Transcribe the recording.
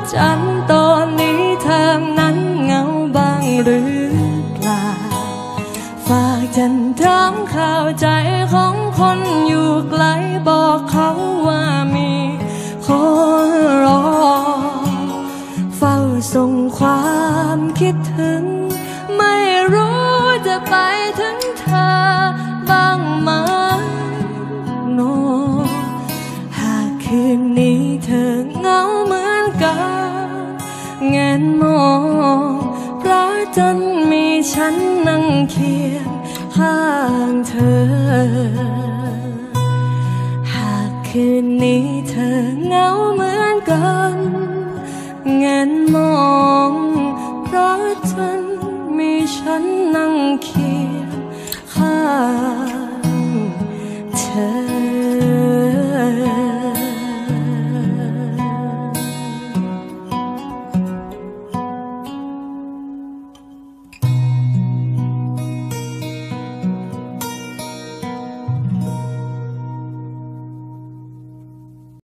จันทร์ตอนนี้ทางนั้นเหงาบ้างหรือเปล่าฝากจันถามข่าวใจของคนอยู่ไกลบอกเขาว่ามีคนรอเฝ้าส่งความคิดถึงไม่รู้จะไปถึงเธอบ้างไหมโนหากคืนนี้เธอเหงาเหมือนกันแงนมองเพราะจนมีฉันนั่งเคียงข้างเธอหากคืนนี้เธอเหงาเหมือนกันแงนมอง